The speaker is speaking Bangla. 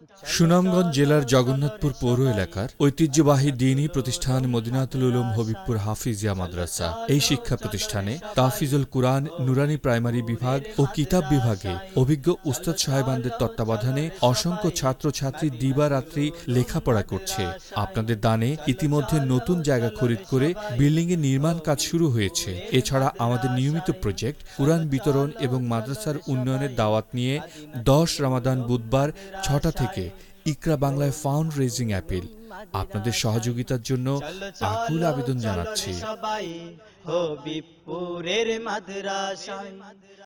সুনামগঞ্জ জেলার জগন্নাথপুর পৌর এলাকার ঐতিহ্যবাহী দ্বীনী প্রতিষ্ঠান মদিনাতুল উলুম হবিবপুর হাফিজিয়া মাদ্রাসা। এই শিক্ষা প্রতিষ্ঠানে তাহফিজুল কুরআন, নুরানি প্রাইমারি বিভাগ ও কিতাব বিভাগে অভিজ্ঞ উস্তাদ সাহেবানদের তত্ত্বাবধানে অসংখ্য ছাত্রছাত্রী দিবারাত্রি লেখাপড়া করছে। আপনাদের দানে ইতিমধ্যে নতুন জায়গা খরিদ করে বিল্ডিং এর নির্মাণ কাজ শুরু হয়েছে। এছাড়া আমাদের নিয়মিত প্রজেক্ট কুরআন বিতরণ এবং মাদ্রাসার উন্নয়নের দাওয়াত নিয়ে 10 রমাদান বুধবার 6টা থেকে ইকরা বাংলায় ফাউন্ড রেজিং অ্যাপিল। আপনাদের সহযোগিতার জন্য আকুল আবেদন জানাচ্ছি।